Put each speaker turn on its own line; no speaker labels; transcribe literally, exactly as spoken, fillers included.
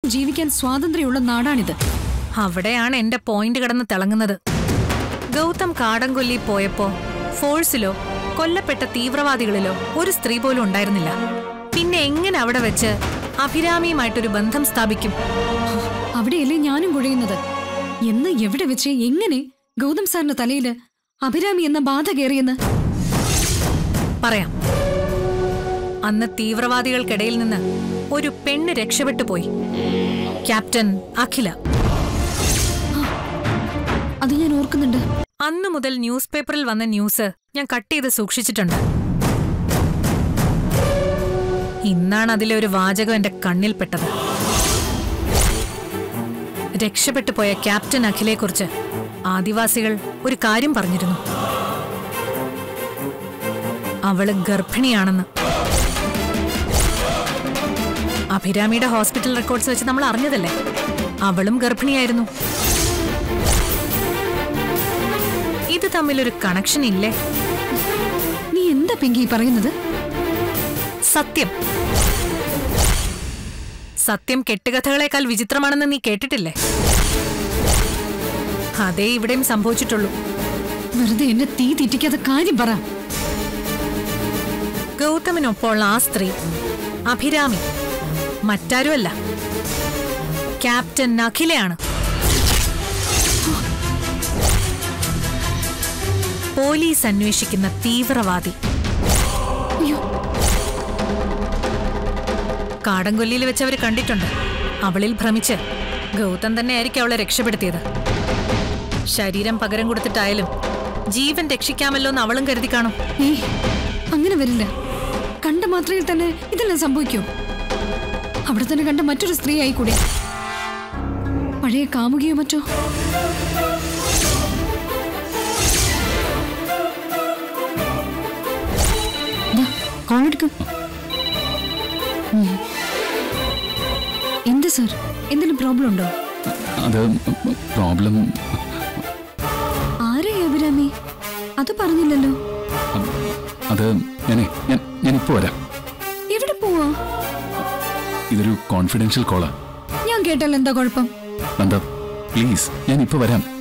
ജീവിക്കാൻ സ്വാതന്ത്ര്യമുള്ള നാടാണിത്.
അവിടെയാണ് എന്റെ പോയിന്റ് കിടന്ന് തിളങ്ങുന്നത്. ഗൗതം കാടംകൊല്ലി പോയപ്പോ ഫോഴ്സിലോ കൊല്ലപ്പെട്ട തീവ്രവാദികളിലോ ഒരു സ്ത്രീ പോലും ഉണ്ടായിരുന്നില്ല. പിന്നെ എങ്ങനെ അവിടെ വെച്ച് അഭിരാമിയുമായിട്ടൊരു ബന്ധം സ്ഥാപിക്കും?
അവിടെയല്ലേ ഞാനും കുഴയുന്നത്. എന്ന് എവിടെ വെച്ച് എങ്ങനെ ഗൗതം സാറിന്റെ തലയില് അഭിരാമി എന്ന ബാധ കയറിയെന്ന്
പറയാം. അന്ന് തീവ്രവാദികൾക്കിടയിൽ നിന്ന് ഒരു പെണ്ണ് രക്ഷപ്പെട്ടു പോയി. ക്യാപ്റ്റൻ അഖില.
അത് ഞാൻ ഓർക്കുന്നുണ്ട്.
അന്നു മുതൽ ന്യൂസ് പേപ്പറിൽ വന്ന ന്യൂസ് ഞാൻ കട്ട് ചെയ്ത് സൂക്ഷിച്ചിട്ടുണ്ട്. ഇന്നാണ് അതിലെ ഒരു വാചകം എന്റെ കണ്ണിൽപ്പെട്ടത്. രക്ഷപ്പെട്ടു പോയ ക്യാപ്റ്റൻ അഖിലയെക്കുറിച്ച് ആദിവാസികൾ ഒരു കാര്യം പറഞ്ഞിരുന്നു. അവള് ഗർഭിണിയാണെന്ന്. അഭിരാമിയുടെ ഹോസ്പിറ്റൽ റെക്കോർഡ്സ് വെച്ച് നമ്മൾ അറിഞ്ഞതല്ലേ, അവളും ഗർഭിണിയായിരുന്നു. ഇത് തമ്മിലൊരു കണക്ഷൻ ഇല്ലേ?
നീ എന്താ പിങ്കി പറയുന്നത്?
സത്യം സത്യം കെട്ടുകഥകളെക്കാൾ വിചിത്രമാണെന്ന് നീ കേട്ടിട്ടില്ലേ? അതേ ഇവിടെയും സംഭവിച്ചിട്ടുള്ളൂ.
വെറുതെ എന്നെ തീ തീറ്റിക്കാതെ കാര്യം പറ.
ഗൗതമിനൊപ്പമുള്ള ആ സ്ത്രീ അഭിരാമി മറ്റാരുമല്ല, ക്യാപ്റ്റൻ അഖിലയാണ്. പോലീസ് അന്വേഷിക്കുന്ന തീവ്രവാദി. കാടംകൊല്ലിയിൽ വെച്ച് അവര് കണ്ടിട്ടുണ്ട്. അവളിൽ ഭ്രമിച്ച് ഗൗതം തന്നെ ആയിരിക്കും അവളെ രക്ഷപ്പെടുത്തിയത്. ശരീരം പകരം കൊടുത്തിട്ടായാലും ജീവൻ രക്ഷിക്കാമല്ലോ എന്ന് അവളും കരുതി കാണും.
ഏ അങ്ങനെ വരില്ല. കണ്ട മാത്രയിൽ തന്നെ ഇതെല്ലാം സംഭവിക്കൂ. അവിടെ തന്നെ കണ്ട മറ്റൊരു സ്ത്രീ ആയിക്കൂടെ? പഴയ കാമുകിയോ മറ്റോ? എന്താ സാർ, എന്തെങ്കിലും പ്രോബ്ലം ഉണ്ടോ?
പ്രോബ്ലം
ആരെയാ അഭിരാമി? അത് പറഞ്ഞില്ലല്ലോ.
അത് ഞാനേ ഞാൻ ഞാനിപ്പോ വരാം.
എവിടെ പോവാ?
ഇതൊരു കോൺഫിഡൻഷ്യൽ കോളാ.
ഞാൻ കേട്ടാൽ എന്താ കുഴപ്പം?
പ്ലീസ്, ഞാൻ ഇപ്പൊ വരാം.